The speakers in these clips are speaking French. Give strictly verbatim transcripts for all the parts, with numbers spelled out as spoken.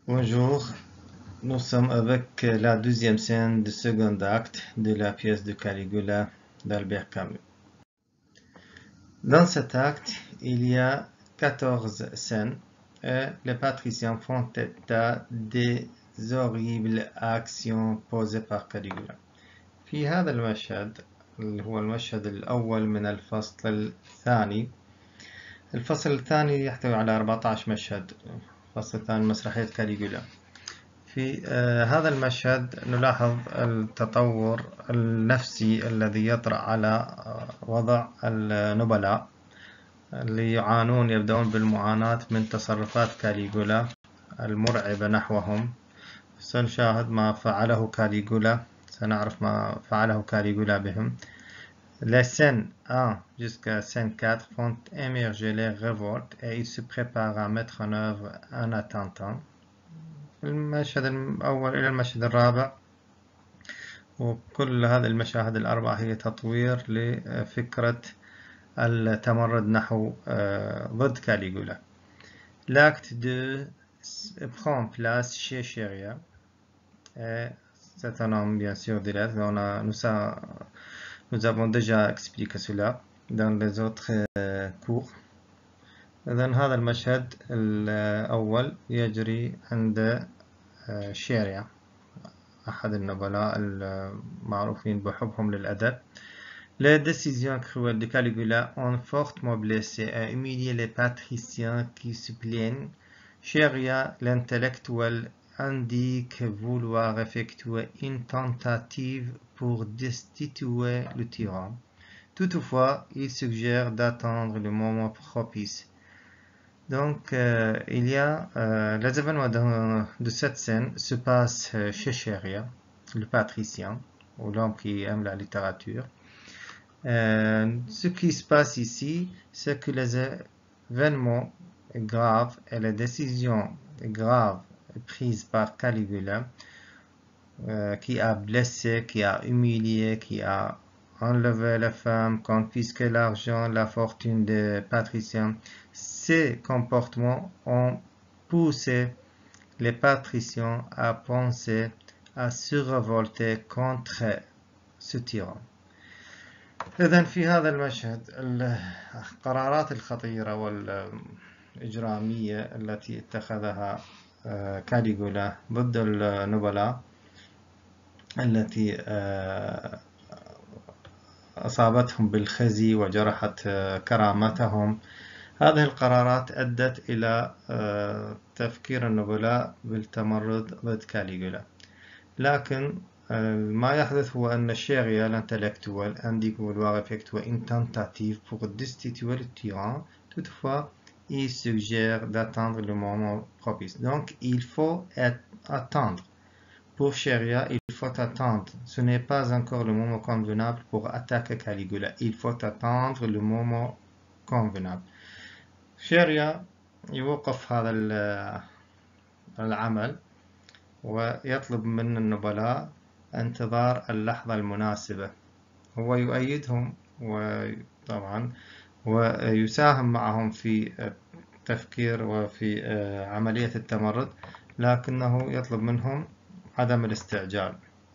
Bonjour, nous sommes avec la deuxième scène du second acte de la pièce de Caligula d'Albert Camus. Dans cet acte, il y a quatorze scènes et les patriciens font état des horribles actions posées par Caligula. في هذا المشهد اللي هو المشهد الأول من الفصل الثاني. الفصل الثاني يحتوي على أربعة عشر مشهد. الفصل الثاني مسرحية كاليجولا. في آه هذا المشهد نلاحظ التطور النفسي الذي يطرأ على وضع النبلاء اللي يعانون يبدأون بالمعاناة من تصرفات كاليجولا المرعبة نحوهم. سنشاهد ما فعله كاليجولا، سنعرف ما فعله كاليجولا بهم. Les scènes un jusqu'à scène quatre font émerger les révoltes et ils se préparent à mettre en œuvre un attentat. المشهد الأول إلى المشهد الرابع، وكل هذه المشاهد الأربعة هي تطوير لفكرة التمرد نحو ضد كاليجولا. L'acte deux prend place chez Chéria. C'est un homme bien sûr de lettres. On a, nous, ça, nous avons déjà expliqué cela dans les autres cours. إذن هذا المشهد الأول يجري عند شيريا أحد النبلاء المعروفين بحبهم للأدب. Les décisions cruelles de Caligula ont fortement blessé et humilié les patriciens qui se plaignent. Chéria, l'intellectuel, indique vouloir effectuer une tentative pour destituer le tyran. Toutefois, il suggère d'attendre le moment propice. Donc, euh, il y a euh, les événements de, de cette scène se passent chez Chéria, le patricien, ou l'homme qui aime la littérature. Euh, ce qui se passe ici, c'est que les événements graves et les décisions graves prises par Caligula, euh, qui a blessé, qui a humilié, qui a enlevé les femmes, confisqué l'argent, la fortune des patriciens, ces comportements ont poussé les patriciens à penser à se révolter contre ce tyran. إذن في هذا المشهد القرارات الخطيرة والإجرامية التي اتخذها كاليجولا ضد النبلاء التي أصابتهم بالخزي وجرحت كرامتهم، هذه القرارات أدت إلى تفكير النبلاء بالتمرد ضد كاليجولا. لكن ما يحدث هو أن Chéria, l'intellectuel, indique vouloir effectuer une tentative pour destituer le tyran. Toutefois, il suggère d'attendre le moment propice. Donc, il faut attendre. Pour Chéria, il faut attendre. Ce n'est pas encore le moment convenable pour attaquer Caligula. Il faut attendre le moment convenable. Chéria يوقف هذا العمل ويطلب من النبلاء انتظار اللحظة المناسبة. هو يؤيدهم وطبعا ويساهم معهم في التفكير وفي عملية التمرد، لكنه يطلب منهم عدم الاستعجال.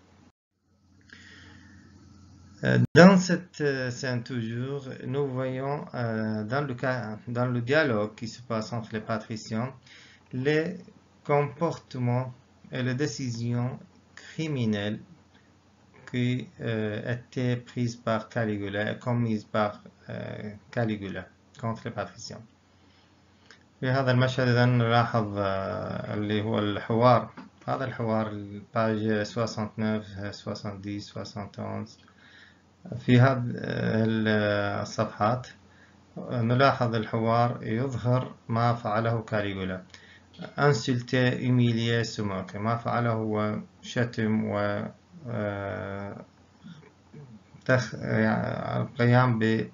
Dans cette scène toujours, nous voyons euh, dans, le cas, dans le dialogue qui se passe entre les patriciens, les comportements et les décisions criminelles qui euh, étaient prises par Caligula et commises par euh, Caligula contre les patriciens. في هذا المشهد إذا نلاحظ آه اللي هو الحوار، هذا الحوار الباج تسعة وستين تسعة وستين في هذه الصفحات نلاحظ الحوار يظهر ما فعله كاليجولا. insulter, humilier, se moquer. ما فعله هو شتم و القيام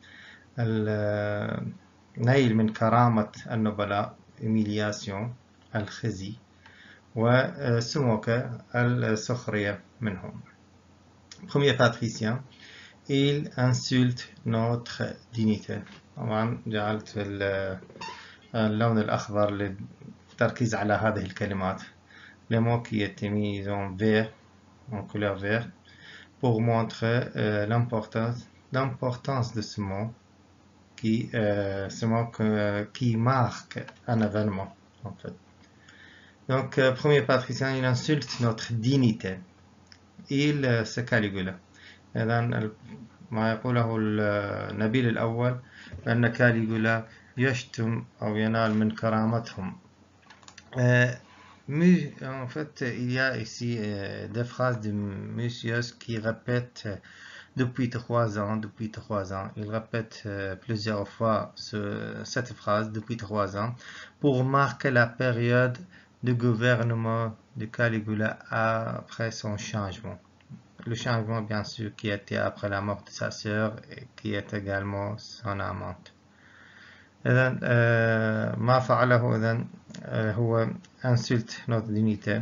بالنيل من كرامة النبلاء، humiliation الخزي، وse moquer السخرية منهم. Premier patricien, il insulte notre dignité. طبعا جعلت اللون الأخضر للتركيز على هذه الكلمات. les mots qui étaient mis en vert, en couleur vert, pour montrer euh, l'importance, l'importance de ce mot, qui, euh, ce mot que, qui marque un événement, en fait. Donc, euh, premier patricien, il insulte notre dignité. Il c'est كاليغولا. إذن ما يقوله النبيل الأول بأن كاليغولا يشتم أو ينال من كرامتهم. En fait, il y a ici des phrases de monsieur qui répète depuis trois ans, depuis trois ans. Il répète plusieurs fois ce, cette phrase depuis trois ans pour marquer la période de gouvernement de Caligula après son changement. Le changement, bien sûr, qui était après la mort de sa sœur et qui est également son amante. إذن ما فعله إذن هو insulte notre dignité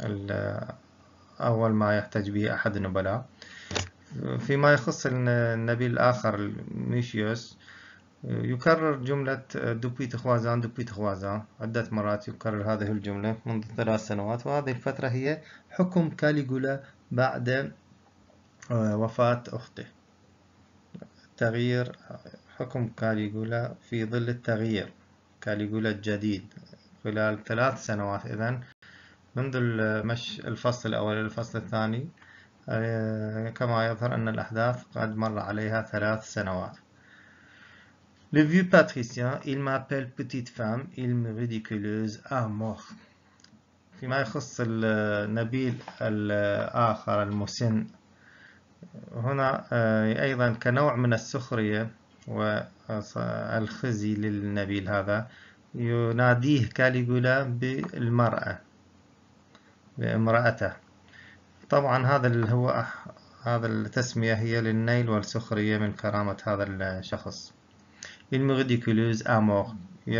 أول ما يحتج به أحد النبلاء. فيما يخص النبيل الآخر ميشيوس يكرر جملة depuis trois ans depuis trois ans عدة مرات يكرر هذه الجملة منذ ثلاث سنوات، وهذه الفترة هي حكم كاليغولا بعد وفاة أخته. تغيير حكم كاليغولا في ظل التغيير، كاليغولا الجديد خلال ثلاث سنوات. إذن منذ المش الفصل الأول إلى الفصل الثاني كما يظهر أن الأحداث قد مر عليها ثلاث سنوات. Le vieux patricien, il m'appelle petite femme, il me ridiculise à mort. فيما يخص النبيل الآخر المسن، هنا أيضا كنوع من السخرية والخزي للنبيل هذا، يناديه كاليغولا بالمرأة، بامرأته. طبعا هذا اللي هو هذا التسمية هي للنيل والسخرية من كرامة هذا الشخص. Il me ridiculise à mort،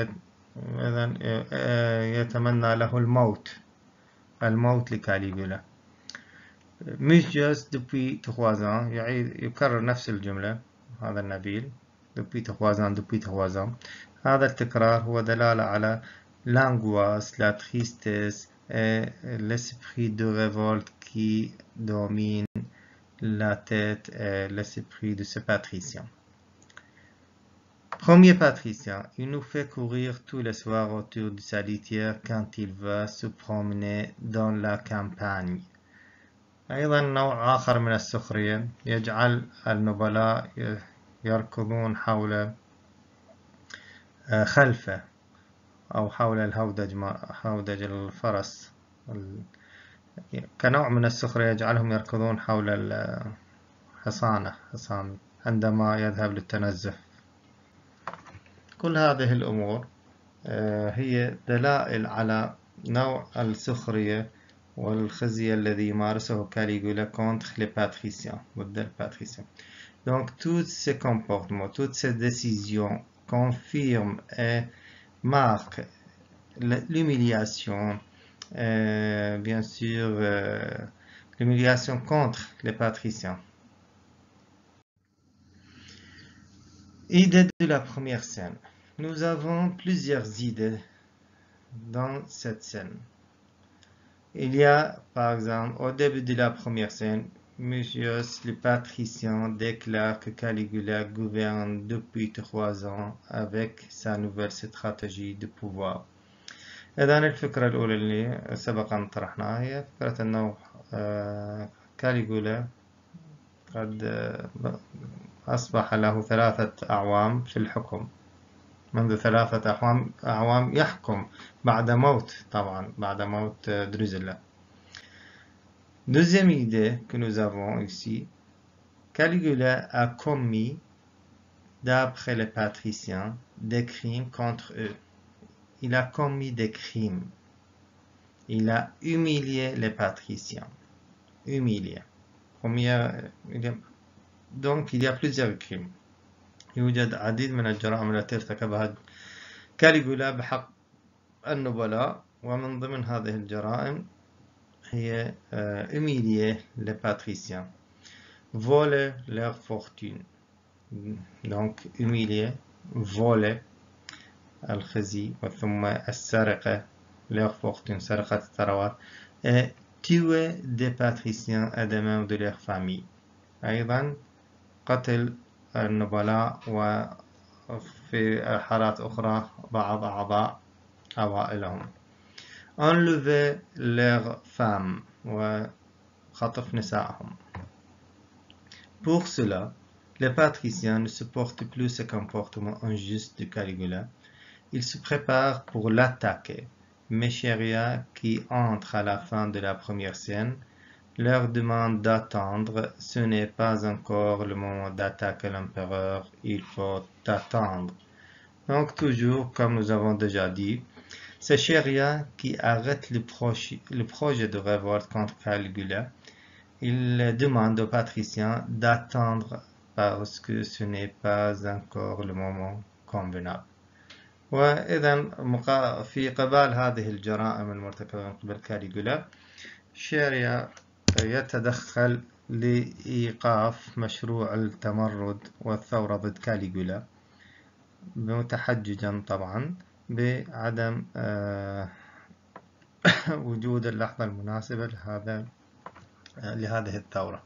يتمنى له الموت، الموت لكاليغولا. مش just depuis trois ans، يعيد يكرر نفس الجملة هذا النبيل depuis trois ans depuis trois ans. هذا التكرار هو دلالة على l'angoisse, la tristesse et l'esprit de révolte qui domine la tête et l'esprit de ce patricien. Premier patricien, il nous fait courir tous les soirs autour de sa litière quand il va se promener dans la campagne. أيضا نوع آخر من السخرية، يجعل النبلاء يركضون حول خلفه أو حول الهودج هودج الفرس، كنوع من السخرية يجعلهم يركضون حول الحصانة حصان عندما يذهب للتنزه. كل هذه الأمور هي دلائل على نوع السخرية والخزي الذي يمارسه كاليغولا contre les patriciens، ضد الباتريسيens. Donc tous ces comportements, toutes ces décisions confirment et marquent l'humiliation, euh, bien sûr euh, l'humiliation contre les patriciens. Idée de la première scène. Nous avons plusieurs idées dans cette scène. Il y a, par exemple, au début de la première scène, Monsieur le patricien déclare que Caligula gouverne depuis trois ans avec sa nouvelle stratégie de pouvoir. إذن الفكرة الأولى اللي سبقا طرحناها هي فكرة أنه كاليغولا قد أصبح له ثلاثة أعوام في الحكم، منذ ثلاثة أعوام أعوام يحكم بعد موت، طبعا بعد موت دروزيلا. Deuxième idée que nous avons ici, Caligula a commis, d'après les patriciens, des crimes contre eux. Il a commis des crimes. Il a humilié les patriciens. Humilié. Donc il y a plusieurs crimes. يوجد عديد من الجرائم التي ارتكبها كاليغولا بحق النبلاء، ومن ضمن هذه الجرائم هي humilier les patriciens, voler leur fortune. Donc humilier, voler الخزي، وثم السرقة leur fortune، سرقة الثروات. et tuer des patriciens et des membres de leur famille. أيضا قتل النبلاء وفي حالات أخرى بعض أعضاء عوائلهم. Enlever leurs femmes وخطف نسائهم. Pour cela, les patriciens ne supportent plus ce comportement injuste de Caligula. Ils se préparent pour l'attaquer. Meshéria, qui entre à la fin de la première scène, leur demande d'attendre. Ce n'est pas encore le moment d'attaquer l'empereur, il faut attendre. Donc toujours, comme nous avons déjà dit, c'est Chéria qui arrête le, proche, le projet de révolte contre Caligula. Il demande aux patriciens d'attendre parce que ce n'est pas encore le moment convenable. وإذا في قبال هذه الجرائم المرتكبة من قبل كاليغولا، شيريا يتدخل لإيقاف مشروع التمرد والثورة ضد كاليغولا، متحججا طبعا بعدم وجود اللحظة المناسبة لهذا لهذه الثورة.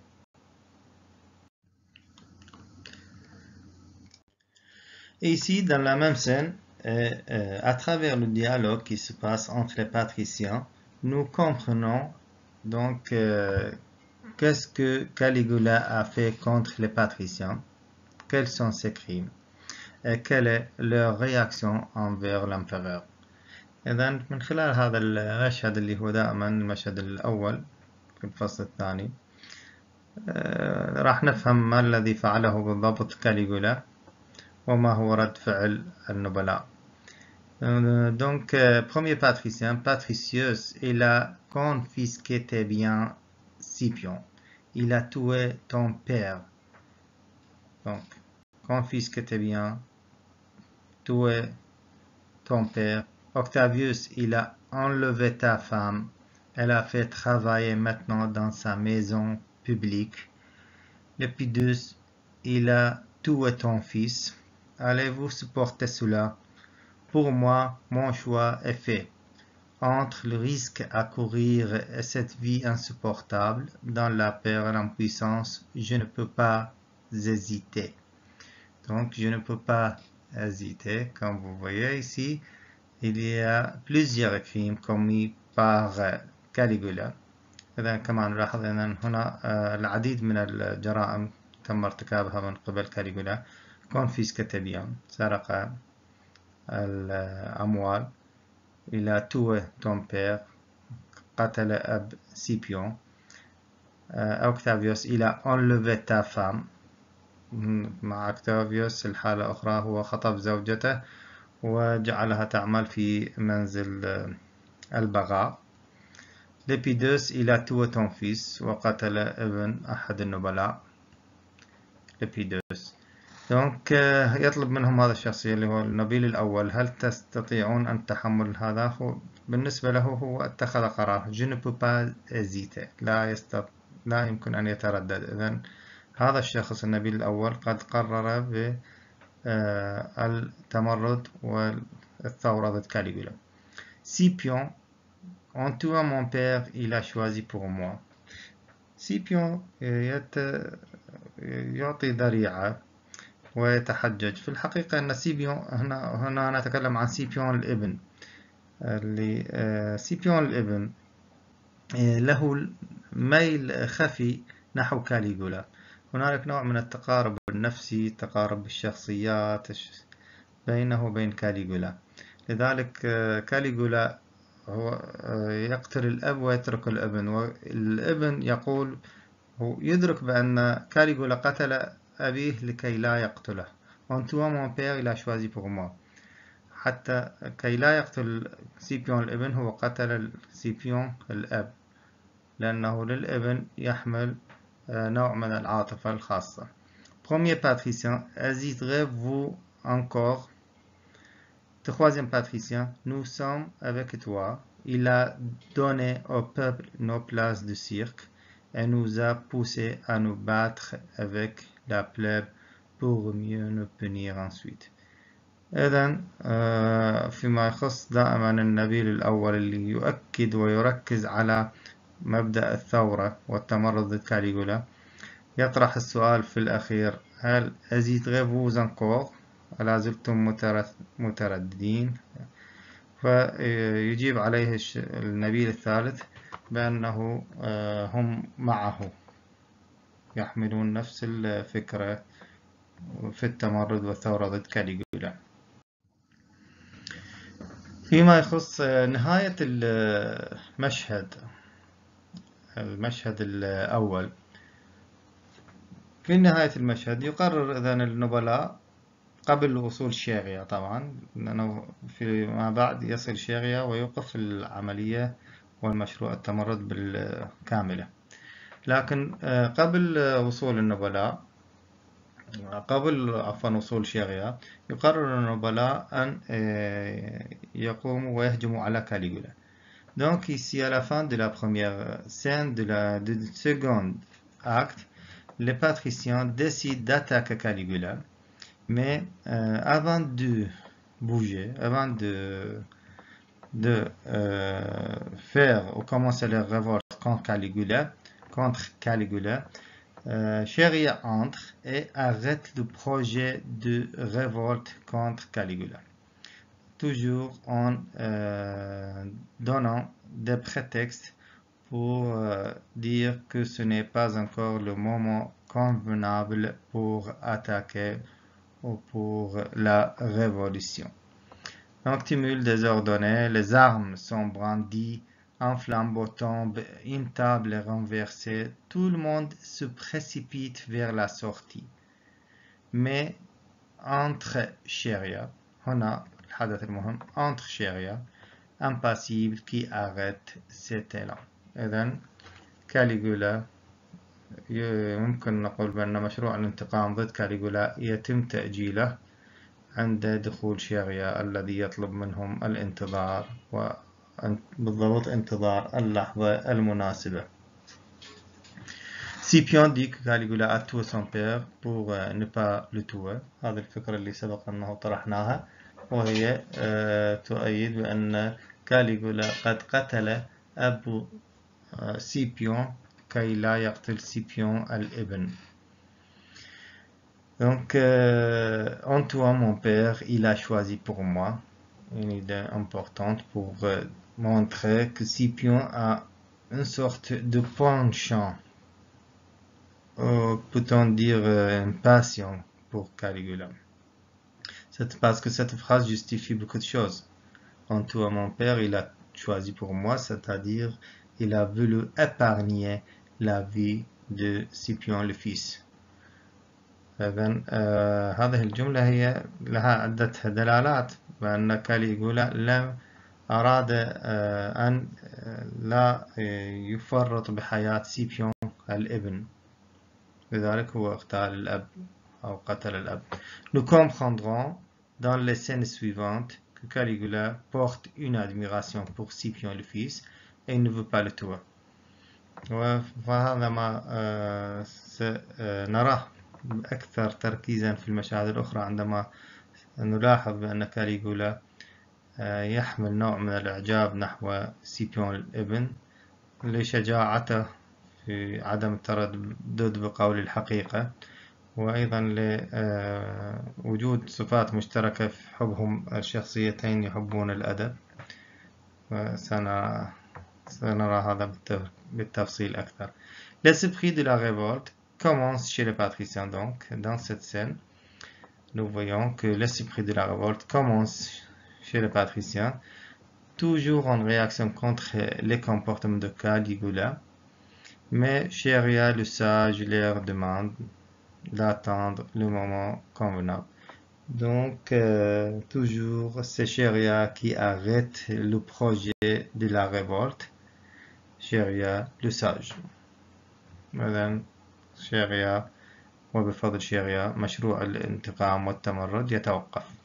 Et ici, dans la même scène, euh, euh, à travers le dialogue qui se passe entre les patriciens, nous comprenons donc euh, qu'est-ce que Caligula a fait contre les patriciens, quels sont ses crimes et quelle est leur réaction envers l'empereur. إذن من خلال هذا المشهد اللي هو دائما المشهد الأول في الفصل الثاني آه راح نفهم ما الذي فعله بالضبط كاليغولا وما هو رد فعل النبلاء. Euh, donc, euh, premier patricien, Patricius, il a confisqué tes biens, Scipion. Il a tué ton père. Donc, confisqué tes biens, tué ton père. Octavius, il a enlevé ta femme. Elle a fait travailler maintenant dans sa maison publique. Lepidus, il a tué ton fils. Allez-vous supporter cela? Pour moi, mon choix est fait. Entre le risque à courir et cette vie insupportable, dans la peur et l'impuissance, je ne peux pas hésiter. Donc, je ne peux pas hésiter. Comme vous voyez ici, il y a plusieurs crimes commis par كاليغولا. إذا كما نلاحظ أن هنا العديد من الجرائم تم ارتكابها من قبل كاليغولا. confisqué بيان، سرق الأموال. Il a tué ton père. قتل أب سيبيون. أوكتافيوس, il a enlevé ta femme. مع أوكتافيوس الحالة الأخرى هو خطف زوجته وجعلها تعمل في منزل البغاء. ليبيدوس, il a tué ton fils وقتل ابن أحد النبلاء. ليبيدوس. دونك يطلب منهم هذا الشخصية اللي هو النبيل الأول، هل تستطيعون أن تحمل هذا؟ هو بالنسبة له هو اتخذ قرار. Je ne peux pas hésiter. لا يستط... لا يمكن أن يتردد. إذن هذا الشخص النبيل الأول قد قرر بالتمرد والثورة ضد كاليغولا. Scipion, en tuant mon père, il a choisi pour moi. Scipion يت... يعطي ذريعة ويتحجج. في الحقيقة أن سيبيون هنا هنا نتكلم عن سيبيون الابن. اللي سيبيون الابن له ميل خفي نحو كاليغولا. هنالك نوع من التقارب النفسي، تقارب الشخصيات بينه وبين كاليغولا. لذلك كاليغولا هو يقتل الأب ويترك الابن، والابن يقول هو يدرك بأن كاليغولا قتل أبيه لكي لا يقتله. En tuant mon père, il a choisi pour moi. حتى كي لا يقتل سيبيون الابن هو قتل سيبيون الأب، لأنه للابن يحمل نوع من العاطفة الخاصة. Premier patricien, hésiterez-vous encore? Troisième patricien, nous sommes avec toi. Il a donné au peuple nos places de cirque et nous a poussés à nous battre avec la plèbe pour mieux nous punir ensuite. إذن فيما يخص دائما النبيل الأول اللي يؤكد ويركز على مبدأ الثورة والتمرد ضد كاليغولا، يطرح السؤال في الأخير: هل hésiterez-vous encore؟ ألا زلتم مترددين؟ فيجيب عليه النبيل الثالث بأنه هم معه، يحملون نفس الفكرة في التمرد والثورة ضد كاليغولا. فيما يخص نهاية المشهد المشهد الأول، في نهاية المشهد يقرر إذن النبلاء قبل وصول شيغيا، طبعا لأنه فيما بعد يصل شيغيا ويوقف العملية والمشروع التمرد بالكاملة. لكن قبل وصول النبلاء قبل عفوا وصول شيغيا يقرر النبلاء أن يقوموا ويهجموا على كاليغولا. Donc ici à la fin de la première scène de la de second acte, les patriciens décident d'attaquer Caligula, mais euh, avant de bouger, avant de de euh, faire ou commencer leur révolte contre Caligula, contre Caligula, euh, Sheria entre et arrête le projet de révolte contre Caligula, toujours en euh, donnant des prétextes pour euh, dire que ce n'est pas encore le moment convenable pour attaquer ou pour la révolution. Donc, tumulte désordonné, les armes sont brandies, un flambeau tombe, une table est renversée, tout le monde se précipite vers la sortie. Mais entre Sheria, هنا الحدث المهم, entre Sheria, impassible qui arrête cet élan. إذن كاليغولا يمكن نقول بأن مشروع الانتقام ضد كاليغولا يتم تأجيله عند دخول شيغيا الذي يطلب منهم الانتظار، وبالضبط انتظار اللحظة المناسبة. Scipion dit que Caligula a tué son père pour ne pas le tuer. هذه الفكرة اللي سبق أنه طرحناها، وهي تؤيد بأن كاليغولا قد قتل أبو سيبيون كي لا يقتل سيبيون الابن. Donc, euh, en tuant mon père, il a choisi pour moi une idée importante pour euh, montrer que Scipion a une sorte de penchant, ou peut-on dire euh, une passion pour Caligula. C'est parce que cette phrase justifie beaucoup de choses. En tuant mon père, il a choisi pour moi, c'est-à-dire il a voulu épargner la vie de Scipion le fils. إذن آه هذه الجملة هي لها عدة دلالات، بأن كاليغولا لم أراد آه أن لا يفرط بحياة سيبيون الابن، لذلك هو اغتال الأب أو قتل الأب. Nous comprendrons dans les scènes suivantes que Caligula porte une admiration pour Scipion le fils et il ne veut pas le tuer. وهذا ما آه سنراه أكثر تركيزا في المشاهد الأخرى عندما نلاحظ بأن كاليغولا يحمل نوع من الإعجاب نحو سيبيون الابن لشجاعته في عدم التردد بقول الحقيقة، وأيضا لوجود صفات مشتركة في حبهم الشخصيتين يحبون الأدب، وسنرى هذا بالتفصيل أكثر. L'esprit de la révolte commence chez les patriciens. Donc, dans cette scène, nous voyons que l'esprit de la révolte commence chez les patriciens, toujours en réaction contre les comportements de Caligula, mais Sheria le sage leur demande d'attendre le moment convenable. Donc, euh, toujours c'est Sheria qui arrête le projet de la révolte, Sheria le sage. Madame شيغيا، وبفضل شيغيا مشروع الانتقام والتمرد يتوقف.